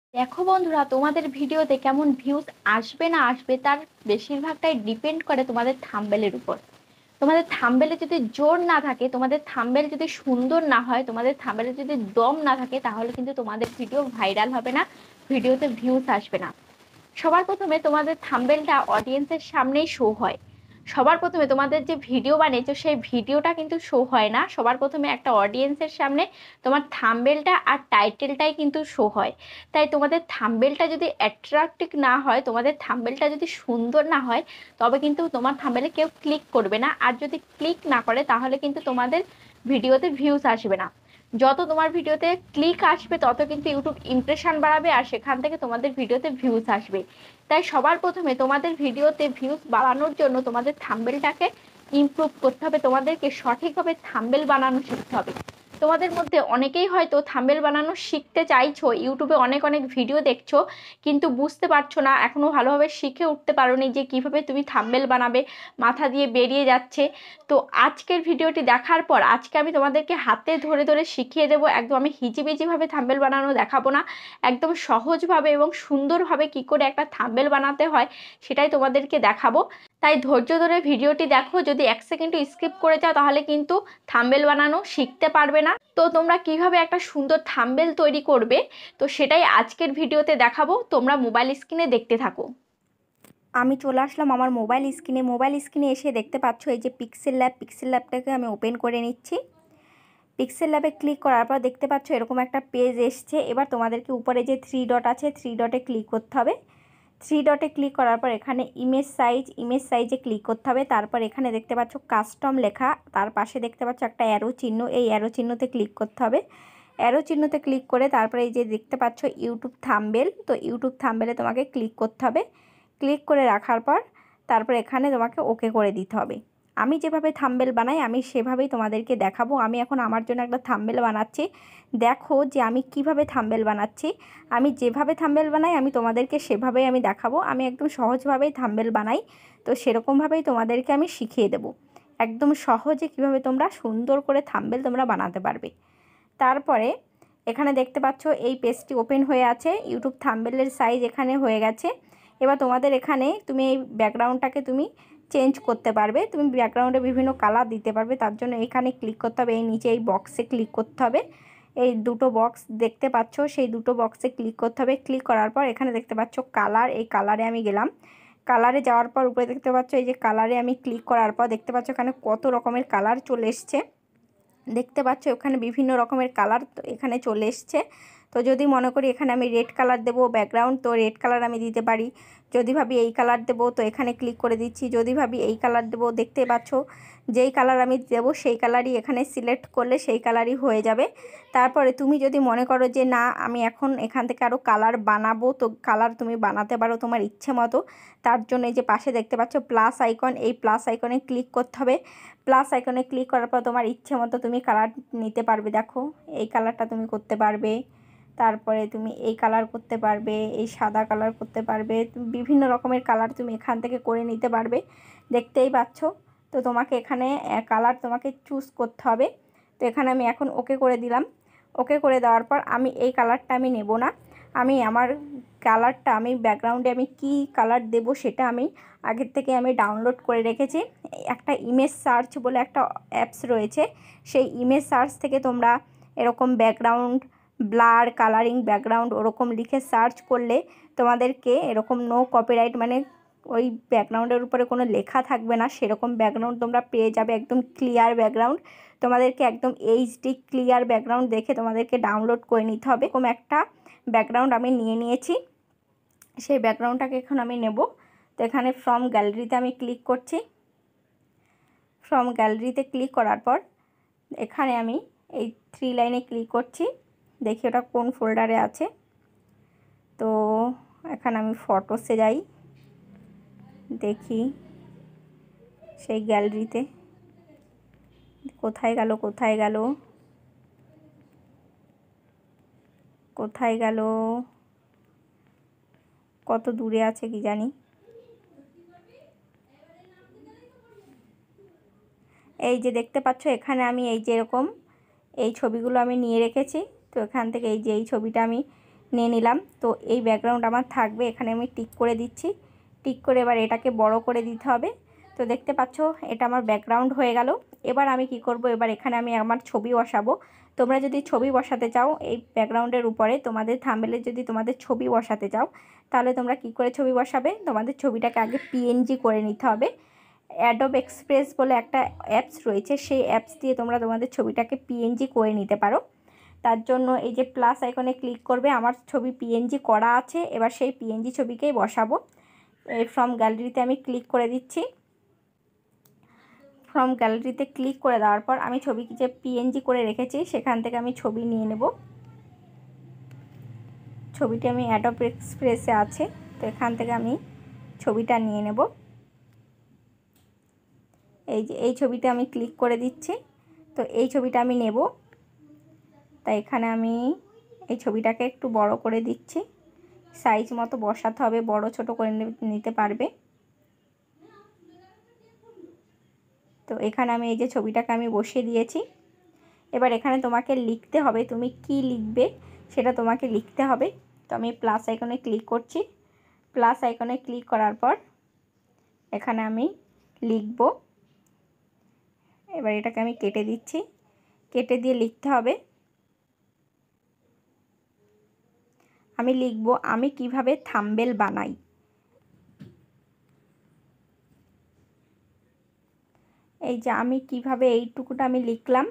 দেখো বন্ধুরা, তোমাদের ভিডিওতে কেমন ভিউজ আসবে না আসবে তার বেশিরভাগটাই ডিপেন্ড করে তোমাদের থাম্বনেলের উপর। তোমাদের থাম্বনেলে যদি জোর না থাকে, তোমাদের থাম্বনেল যদি সুন্দর না হয়, তোমাদের থাম্বনেলে যদি দম না থাকে, তাহলে কিন্তু তোমাদের ভিডিও ভাইরাল হবে না, ভিডিওতে ভিউজ আসবে না। সবার প্রথমে তোমাদের থাম্বনেলটা অডিয়েন্সের সামনেই শো হয়। সবার প্রথমে তোমাদের যে ভিডিও বানিয়েছো সেই ভিডিওটা কিন্তু শো হয় না, সবার প্রথমে একটা অডিয়েন্সের সামনে তোমার থাম্বনেলটা আর টাইটেলটাই কিন্তু শো হয়। তাই তোমাদের থাম্বনেলটা যদি অ্যাট্রাক্টিভ না হয়, তোমাদের থাম্বনেলটা যদি সুন্দর না হয়, তবে কিন্তু তোমার থাম্বনেলে কেউ ক্লিক করবে না। আর যদি ক্লিক না করে, তাহলে কিন্তু তোমাদের ভিডিওতে ভিউজ আসবে না। যত তোমার ভিডিওতে ক্লিক আসবে, তত কিন্তু ইউটিউব ইমপ্রেশন বাড়াবে, আর সেখান থেকে তোমাদের ভিডিওতে ভিউজ আসবে। তাই সবার প্রথমে তোমাদের ভিডিওতে ভিউজ বাড়ানোর জন্য তোমাদের থাম্বনেলটাকে ইমপ্রুভ করতে হবে, তোমাদেরকে সঠিকভাবে থাম্বনেল বানানো শিখতে হবে। তোমাদের মধ্যে অনেকেই হয়তো থাম্বনেল বানানো শিখতে চাইছো, ইউটিউবে অনেক অনেক ভিডিও দেখছো, কিন্তু বুঝতে পারছো না, এখনো ভালোভাবে শিখে উঠতে পারোনি যে কিভাবে তুমি থাম্বনেল বানাবে, মাথা দিয়ে বেরিয়ে যাচ্ছে। তো আজকের ভিডিওটি দেখার পর আজকে আমি তোমাদেরকে হাতে ধরে ধরে শিখিয়ে দেবো। একদম আমি হিজিবিজিভাবে থাম্বনেল বানানো দেখাবো না, একদম সহজভাবে এবং সুন্দরভাবে কি করে একটা থাম্বনেল বানাতে হয় সেটাই তোমাদেরকে দেখাবো। তাই ধৈর্য ধরে ভিডিওটি দেখো। যদি এক সেকেন্ডও স্কিপ করে যাও, তাহলে কিন্তু থাম্বনেল বানানো শিখতে পারবে না। তো তোমরা কিভাবে একটা সুন্দর থাম্বনেল তৈরি করবে, তো সেটাই আজকের ভিডিওতে দেখাবো। তোমরা মোবাইল স্ক্রিনে দেখতে থাকো। আমি চলে আসলাম আমার মোবাইল স্ক্রিনে এসে দেখতে পাচ্ছ এই যে পিক্সেল ল্যাবটাকে আমি ওপেন করে নিচ্ছি। পিক্সেল ল্যাবে ক্লিক করার পর দেখতে পাচ্ছ এরকম একটা পেজ এসছে। এবার তোমাদেরকে উপরে যে 3 ডট আছে 3 ডটে ক্লিক করতে হবে। 3 ডটে ক্লিক করার পর এখানে ইমেজ সাইজে ক্লিক করতে হবে। তারপর এখানে দেখতে পাচ্ছ কাস্টম লেখা, তার পাশে দেখতে পাচ্ছ একটা অ্যারো চিহ্ন, এই অ্যারো চিহ্নতে ক্লিক করতে হবে। অ্যারো চিহ্নতে ক্লিক করে তারপরে এই যে দেখতে পাচ্ছ ইউটিউব থাম্বনেল, তো ইউটিউব থাম্বনেলে তোমাকে ক্লিক করতে হবে। ক্লিক করে রাখার পর তারপর এখানে তোমাকে ওকে করে দিতে হবে। আমি যেভাবে থাম্বনেল বানাই আমি সেভাবেই তোমাদেরকে দেখাবো। আমি এখন আমার জন্য একটা থাম্বনেল বানাচ্ছি। দেখো যে আমি কিভাবে থাম্বনেল বানাচ্ছি। আমি যেভাবে থাম্বনেল বানাই আমি তোমাদেরকে সেভাবেই আমি দেখাবো। আমি একদম সহজভাবেই থাম্বনেল বানাই, তো সেরকমভাবেই তোমাদেরকে আমি শিখিয়ে দেবো একদম সহজে কিভাবে তোমরা সুন্দর করে থাম্বনেল তোমরা বানাতে পারবে। তারপরে এখানে দেখতে পাচ্ছ এই পেজটি ওপেন হয়ে আছে, ইউটিউব থাম্বনেলের সাইজ এখানে হয়ে গেছে। এবার তোমাদের এখানে তুমি এই ব্যাকগ্রাউন্ডটাকে তুমি চেঞ্জ করতে পারবে, তুমি ব্যাকগ্রাউন্ডে বিভিন্ন কালার দিতে পারবে। তার জন্য এখানে ক্লিক করতে হবে, এই নিচে এই বক্সে ক্লিক করতে হবে। এই দুটো বক্স দেখতে পাচ্ছ, সেই দুটো বক্সে ক্লিক করতে হবে। ক্লিক করার পর এখানে দেখতে পাচ্ছ কালার, এই কালারে আমি গেলাম। কালারে যাওয়ার পর উপরে দেখতে পাচ্ছ এই যে কালারে আমি ক্লিক করার পর দেখতে পাচ্ছ এখানে কত রকমের কালার চলে এসছে। দেখতে পাচ্ছ ওখানে বিভিন্ন রকমের কালার এখানে চলে এসছে। তো যদি মনে করি এখানে আমি রেড কালার দেবো ব্যাকগ্রাউন্ড, তো রেড কালার আমি দিতে পারি। যদি ভাবি এই কালার দেবো, তো এখানে ক্লিক করে দিচ্ছি। যদি ভাবি এই কালার দেবো, দেখতে পাচ্ছ যেই কালার আমি দেবো সেই কালারই এখানে সিলেক্ট করলে সেই কালারই হয়ে যাবে। তারপরে তুমি যদি মনে করো যে না আমি এখন এখান থেকে আরও কালার বানাবো, তো কালার তুমি বানাতে পারো তোমার ইচ্ছে মতো। তার জন্য এই যে পাশে দেখতে পাচ্ছ প্লাস আইকন, এই প্লাস আইকনে ক্লিক করতে হবে। প্লাস আইকনে ক্লিক করার পর তোমার ইচ্ছে মতো তুমি কালার নিতে পারবে। দেখো এই কালারটা তুমি করতে পারবে, তারপরে তুমি এই কালার করতে পারবে, এই সাদা কালার করতে পারবে, বিভিন্ন রকমের কালার তুমি এখান থেকে করে নিতে পারবে। দেখতেই পাচ্ছ। তো তোমাকে এখানে কালার তোমাকে চুজ করতে হবে। তো এখানে আমি এখন ওকে করে দিলাম। ওকে করে দেওয়ার পর আমি এই কালারটা আমি নেব না, আমি আমার কালারটা আমি ব্যাকগ্রাউন্ডে আমি কি কালার দেব সেটা আমি আগের থেকে আমি ডাউনলোড করে রেখেছি। একটা ইমেজ সার্চ বলে একটা অ্যাপস রয়েছে, সেই ইমেজ সার্চ থেকে তোমরা এরকম ব্যাকগ্রাউন্ড ব্লার কালারিং ব্যাকগ্রাউন্ড ওরকম লিখে সার্চ করলে তোমাদেরকে এরকম নো কপিরাইট, মানে ওই ব্যাকগ্রাউন্ডের উপরে কোনো লেখা থাকবে না, সেরকম ব্যাকগ্রাউন্ড তোমরা পেয়ে যাবে। একদম ক্লিয়ার ব্যাকগ্রাউন্ড, তোমাদেরকে একদম এইচডি ক্লিয়ার ব্যাকগ্রাউন্ড দেখে তোমাদেরকে ডাউনলোড করে নিতে হবে। এরকম একটা ব্যাকগ্রাউন্ড আমি নিয়ে নিয়েছি, সেই ব্যাকগ্রাউন্ডটাকে এখন আমি নেব। তো এখানে ফ্রম গ্যালারিতে আমি ক্লিক করছি। ফ্রম গ্যালারিতে ক্লিক করার পর এখানে আমি এই 3 লাইনে ক্লিক করছি, দেখি ওটা কোন ফোল্ডারে আছে। তো এখানে আমি ফটোসে যাই, দেখি সেই গ্যালারিতে কোথায় গেল কোথায় গেল কোথায় গেল, কত দূরে আছে কি জানি। এই যে দেখতে পাচ্ছ এখানে আমি এই যে এরকম এই ছবিগুলো আমি নিয়ে রেখেছি। তো এখান থেকে এই যে এই ছবিটা আমি নিয়ে নিলাম। তো এই ব্যাকগ্রাউন্ড আমার থাকবে, এখানে আমি টিক করে দিচ্ছি। টিক করে এবার এটাকে বড় করে দিতে হবে। তো দেখতে পাচ্ছ এটা আমার ব্যাকগ্রাউন্ড হয়ে গেল। এবার আমি কি করব, এবার এখানে আমি আমার ছবি বসাবো। তোমরা যদি ছবি বসাতে চাও এই ব্যাকগ্রাউন্ডের উপরে, তোমাদের থাম্বনেলে যদি তোমাদের ছবি বসাতে চাও, তাহলে তোমরা কি করে ছবি বসাবে, তোমাদের ছবিটাকে আগে পিএনজি করে নিতে হবে। অ্যাডোব এক্সপ্রেস বলে একটা অ্যাপস রয়েছে, সেই অ্যাপস দিয়ে তোমরা তোমাদের ছবিটাকে পিএনজি করে নিতে পারো। তার জন্য এই যে প্লাস আইকনে ক্লিক করবে, আমার ছবি পিএনজি করা আছে, এবার সেই পিএনজি ছবিকেই বসাবো। ফ্রম গ্যালারিতে আমি ক্লিক করে দিচ্ছি। ফ্রম গ্যালারিতে ক্লিক করে দেওয়ার পর আমি ছবি যে পিএনজি করে রেখেছি সেখান থেকে আমি ছবি নিয়ে নেব। ছবিটি আমি অ্যাডোব এক্সপ্রেসে আছে, তো এখান থেকে আমি ছবিটা নিয়ে নেব। এই যে এই ছবিটা আমি ক্লিক করে দিচ্ছি। তো এই ছবিটা আমি নেব, তাই এখানে আমি এই ছবিটাকে একটু বড় করে দিচ্ছি। সাইজ মতো বসাতে হবে, বড় ছোট করে নিতে পারবে। তো এখানে আমি এই যে ছবিটাকে আমি বসিয়ে দিয়েছি। এবার এখানে তোমাকে লিখতে হবে, তুমি কি লিখবে সেটা তোমাকে লিখতে হবে। তো আমি প্লাস আইকনে ক্লিক করছি। প্লাস আইকনে ক্লিক করার পর এখানে আমি লিখব। এবার এটাকে আমি কেটে দিচ্ছি, কেটে দিয়ে লিখতে হবে। আমি লিখব আমি কিভাবে থাম্বনেল বানাই। এই যে আমি কিভাবে, এইটুকুটা আমি লিখলাম।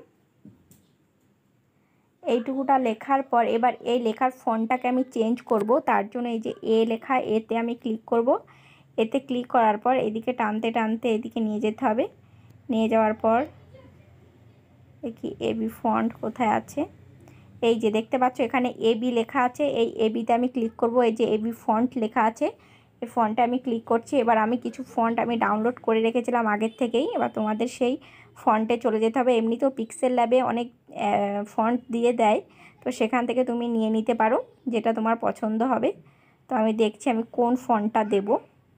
এইটুকুটা লেখার পর এবার এই লেখার ফন্টটাকে আমি চেঞ্জ করব। তার জন্য এই যে এ লেখা, এতে আমি ক্লিক করব। এতে ক্লিক করার পর এদিকে টানতে টানতে এদিকে নিয়ে যেতে হবে। নিয়ে যাওয়ার পর দেখি এবি ফন্ট কোথায় আছে। এই যে দেখতে পাচ্ছ এখানে এবি লেখা আছে, এই এবিতে আমি ক্লিক করব। এই যে এবি ফন্ট লেখা আছে, এই ফন্টে আমি ক্লিক করছি। এবার আমি কিছু ফন্ট আমি ডাউনলোড করে রেখেছিলাম আগের থেকেই, এবার তোমাদের সেই ফন্টে চলে যেতে হবে। এমনিতেও পিক্সেল ল্যাবে অনেক ফন্ট দিয়ে দেয়, তো সেখান থেকে তুমি নিয়ে নিতে পারো যেটা তোমার পছন্দ হবে। তো আমি দেখছি আমি কোন ফন্টটা দেব।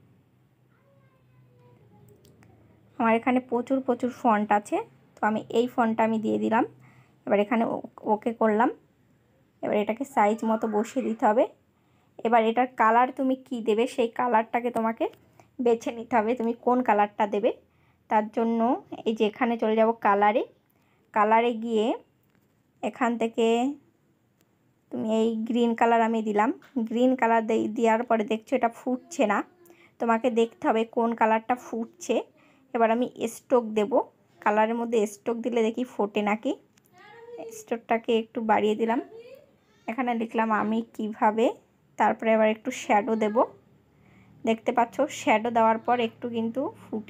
আমার এখানে প্রচুর প্রচুর ফন্ট আছে, তো আমি এই ফন্টটা আমি দিয়ে দিলাম। এবার এখানে ওকে করলাম। এবার এটাকে সাইজ মতো বসিয়ে দিতে হবে। এবার এটার কালার তুমি কি দেবে সেই কালারটাকে তোমাকে বেছে নিতে হবে, তুমি কোন কালারটা দেবে। তার জন্য এই যে এখানে চলে যাব কালারে। কালারে গিয়ে এখান থেকে তুমি এই গ্রিন কালার আমি দিলাম। গ্রিন কালার দেওয়ার পরে দেখছো এটা ফুটছে না, তোমাকে দেখতে হবে কোন কালারটা ফুটছে। এবার আমি স্ট্রোক দেব, কালারের মধ্যে স্ট্রোক দিলে দেখি ফোটে নাকি। স্ট্রোকটাকে একটু বাড়িয়ে দিলাম। এখানে লিখলাম আমি কিভাবে, তারপরে এবার একটু শ্যাডো দেব। দেখতে পাচ্ছ শ্যাডো দেওয়ার পর একটু কিন্তু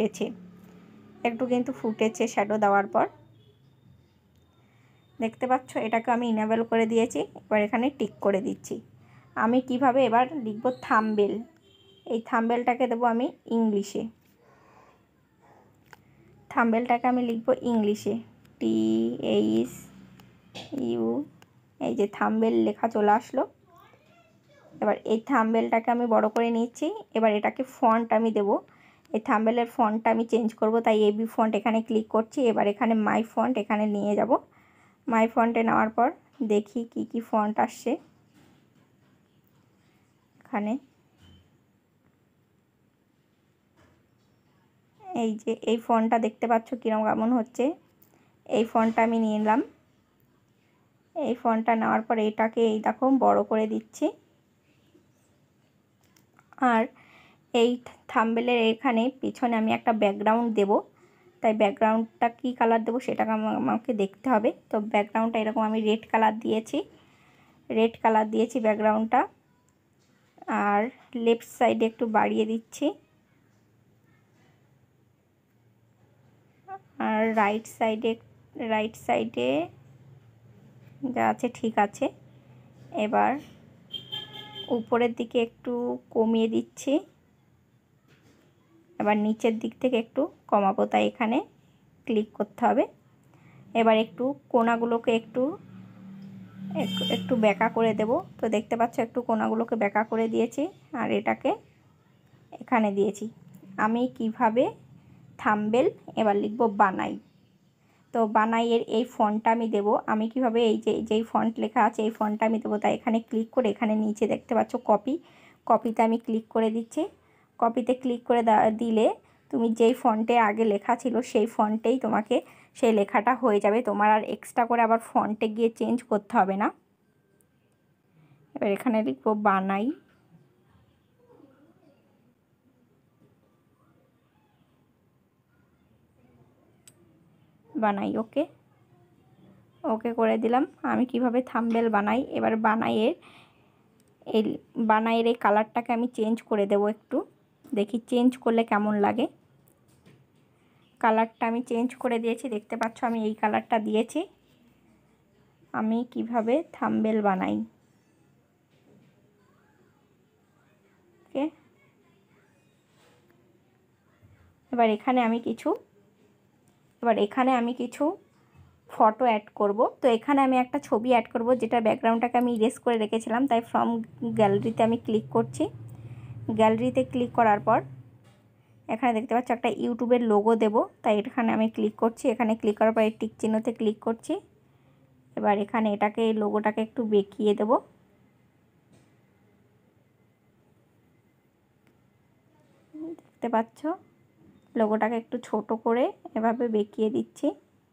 ফুটেছে শ্যাডো দেওয়ার পর। দেখতে পাচ্ছ এটাকে আমি ইনেবল করে দিয়েছি। এবার এখানে টিক করে দিচ্ছি। আমি কিভাবে এবার লিখব থাম্বনেল। এই থাম্বনেলটাকে দেবো আমি ইংলিশে। থাম্বনেলটাকে আমি লিখব ইংলিশে, THU। এই যে থাম্বনেল লেখা চলে আসলো। এবার এই থাম্বনেলটাকে আমি বড় করে নিচ্ছি। এবার এটাকে ফন্ট আমি দেব। এই থাম্বনেলের ফন্টটা আমি চেঞ্জ করব, তাই এবি ফন্ট এখানে ক্লিক করছি। এবার এখানে মাই ফন্ট এখানে নিয়ে যাব। মাই ফন্টে নেওয়ার পর দেখি কি কি ফন্ট আসছে। এখানে এই যে এই ফন্টটা দেখতে পাচ্ছ কিরকম কেমন হচ্ছে। এই ফন্টটা আমি নিয়ে নিলাম। এই ফন্টটা নেওয়ার পর এটাকে এই দেখো বড় করে দিচ্ছি। আর এই থাম্বনেলের এখানে পিছনে আমি একটা ব্যাকগ্রাউন্ড দেব, তাই ব্যাকগ্রাউন্ডটা কী কালার দেবো সেটাকে আমাকে দেখতে হবে। তো ব্যাকগ্রাউন্ডটা এরকম আমি রেড কালার দিয়েছি ব্যাকগ্রাউন্ডটা। আর লেফট সাইডে একটু বাড়িয়ে দিচ্ছি, আর রাইট সাইডে যা আছে ঠিক আছে। এবার উপরের দিকে একটু কমিয়ে দিচ্ছি, এবার নিচের দিক থেকে একটু কমাবো, তাই এখানে ক্লিক করতে হবে। এবার একটু কোণাগুলোকে একটু বেঁকা করে দেব। তো দেখতে পাচ্ছ একটু কোণাগুলোকে বেঁকা করে দিয়েছি, আর এটাকে এখানে দিয়েছি। আমি কিভাবে থাম্বনেল এবার লিখব বানাই। তো বানাইয়ের এই ফন্টটা আমি দেবো। আমি কিভাবে এই যেই ফন্ট লেখা আছে এই ফন্টটা আমি দেবো, তাই এখানে ক্লিক করে এখানে নিচে দেখতে পাচ্ছ কপিতে আমি ক্লিক করে দিচ্ছি। কপিতে ক্লিক করে দিলে তুমি যেই ফন্টে আগে লেখা ছিল সেই ফন্টেই তোমাকে সেই লেখাটা হয়ে যাবে, তোমার আর এক্সট্রা করে আবার ফন্টে গিয়ে চেঞ্জ করতে হবে না। এবার এখানে লিখবো বানাই। ওকে করে দিলাম। আমি কিভাবে থাম্বনেল বানাই, এবার বানাইয়ের এই কালারটাকে আমি চেঞ্জ করে দেব একটু, দেখি চেঞ্জ করলে কেমন লাগে। কালারটা আমি চেঞ্জ করে দিয়েছি, দেখতে পাচ্ছ আমি এই কালারটা দিয়েছি। আমি কিভাবে থাম্বনেল বানাই, ওকে। এবার এখানে আমি কিছু ফটো অ্যাড করব। তো এখানে আমি একটা ছবি অ্যাড করব, যেটা ব্যাকগ্রাউন্ডটাকে আমি ইরেজ করে রেখেছিলাম, তাই ফ্রম গ্যালারিতে আমি ক্লিক করছি। গ্যালারিতে ক্লিক করার পর এখানে দেখতে পাচ্ছ একটা ইউটিউবের লোগো দেব, তাই এখানে আমি ক্লিক করছি। এখানে ক্লিক করার পর এই টিক চিহ্নতে ক্লিক করছি। এবার এখানে এই লোগোটাকে একটু বেঁকিয়ে দেব। দেখতে পাচ্ছ লোগোটাকে একটু ছোট করে এভাবে বেঁকিয়ে দিচ্ছি।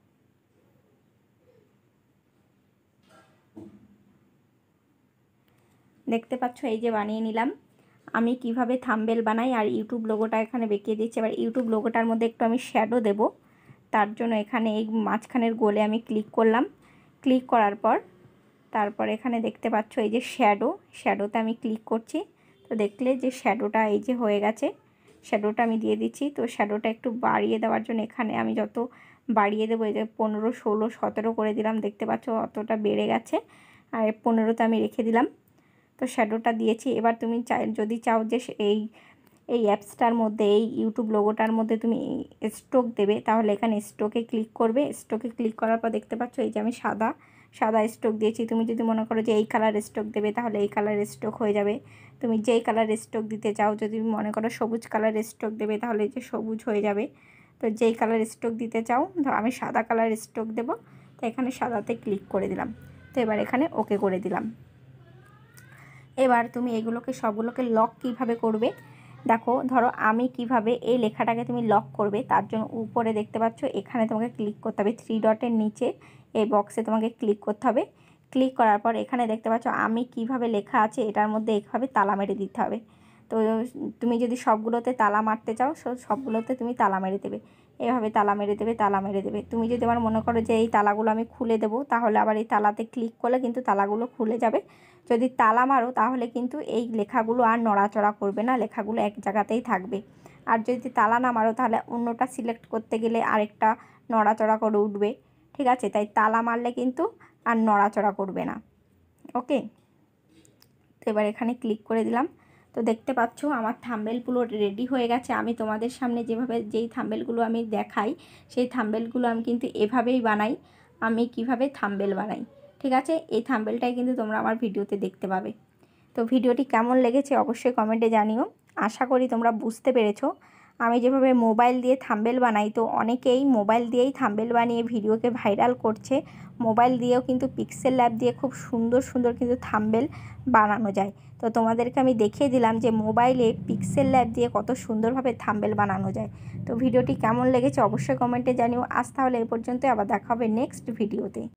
দেখতে পাচ্ছ এই যে বানিয়ে নিলাম। আমি কিভাবে থাম্বনেল বানাই আর ইউটিউব লোগোটা এখানে বেঁকিয়ে দিচ্ছি। এবার ইউটিউব লোগোটার মধ্যে একটু আমি শ্যাডো দেব, তার জন্য এখানে এই মাঝখানের গোলে আমি ক্লিক করলাম। ক্লিক করার পর তারপর এখানে দেখতে পাচ্ছ এই যে শ্যাডোতে আমি ক্লিক করছি। তো দেখলে যে শ্যাডোটা এই যে হয়ে গেছে, শ্যাডোটা আমি দিয়ে দিচ্ছি। তো শ্যাডোটা একটু বাড়িয়ে দেওয়ার জন্য এখানে আমি যত বাড়িয়ে দেবো, এই যে 15, 16, 17 করে দিলাম, দেখতে পাচ্ছ অতটা বেড়ে গেছে। আর 15তে আমি রেখে দিলাম। তো শ্যাডোটা দিয়েছি। এবার তুমি যদি চাও যে এই অ্যাপসটার মধ্যে এই ইউটিউব লোগোটার মধ্যে তুমি স্ট্রোক দেবে, তাহলে এখানে স্ট্রোকে ক্লিক করবে। স্ট্রোকে ক্লিক করার পর দেখতে পাচ্ছ এই যে আমি সাদা স্ট্রোক দিয়েছি। তুমি যদি মনে করো যে এই কালার স্ট্রোক দেবে, তাহলে এই কালার স্ট্রোক হয়ে যাবে। তুমি যেই কালার স্ট্রোক দিতে চাও, যদি মনে করো সবুজ কালার স্ট্রোক দেবে, তাহলে এই যে সবুজ হয়ে যাবে। তো যেই কালার স্ট্রোক দিতে চাও, আমি সাদা কালার স্ট্রোক দেবো, তো এখানে সাদাতে ক্লিক করে দিলাম। তো এবার এখানে ওকে করে দিলাম। এবার তুমি এগুলোকে সবগুলোকে লক কিভাবে করবে দেখো। ধরো আমি কিভাবে এই লেখাটাকে তুমি লক করবে, তার জন্য উপরে দেখতে পাচ্ছ এখানে তোমাকে ক্লিক করতে হবে, 3 ডটের নিচে এই বক্সে তোমাকে ক্লিক করতে হবে। ক্লিক করার পর এখানে দেখতে পাচ্ছ আমি কিভাবে লেখা আছে, এটার মধ্যে এইভাবে তালা মেরে দিতে হবে। তো তুমি যদি সবগুলোতে তালা মারতে চাও, সবগুলোতে তুমি তালা মেরে দেবে, এভাবে তালা মেরে দেবে। তুমি যদি আমার মনে করো যে এই তালাগুলো আমি খুলে দেবো, তাহলে আবার এই তালাতে ক্লিক করলে কিন্তু তালাগুলো খুলে যাবে। যদি তালা মারো তাহলে কিন্তু এই লেখাগুলো আর নড়াচড়া করবে না, লেখাগুলো এক জায়গাতেই থাকবে। আর যদি তালা না মারো তাহলে অন্যটা সিলেক্ট করতে গেলে আরেকটা নড়াচড়া করে উঠবে, ঠিক আছে। তাই তালা মারলে কিন্তু আর নড়াচড়া করবে না, ওকে। তো এবার এখানে ক্লিক করে দিলাম। তো দেখতে পাচ্ছ আমার থাম্বনেলগুলো রেডি হয়ে গেছে। আমি তোমাদের সামনে যেই থাম্বনেলগুলো আমি দেখাই, সেই থাম্বনেলগুলো আমি কিন্তু এভাবেই বানাই। আমি কিভাবে থাম্বনেল বানাই, ঠিক আছে। এই থাম্বনেলটাই কিন্তু তোমরা আমার ভিডিওতে দেখতে পাবে। তো ভিডিওটি কেমন লেগেছে অবশ্যই কমেন্টে জানিও। আশা করি তোমরা বুঝতে পেরেছো আমি যেভাবে মোবাইল দিয়ে থাম্বনেল বানাই। তো অনেকেই মোবাইল দিয়েই থাম্বনেল বানিয়ে ভিডিওকে ভাইরাল করছে। মোবাইল দিয়েও কিন্তু পিক্সেল ল্যাব দিয়ে খুব সুন্দর সুন্দর কিন্তু থাম্বনেল বানানো যায়। তো তোমাদেরকে আমি দেখিয়ে দিলাম যে মোবাইলে পিক্সেল ল্যাব দিয়ে কত সুন্দরভাবে থাম্বনেল বানানো যায়। তো ভিডিওটি কেমন লেগেছে অবশ্যই কমেন্টে জানিও। আজ তাহলে এই পর্যন্ত, আবার দেখা হবে নেক্সট ভিডিওতে।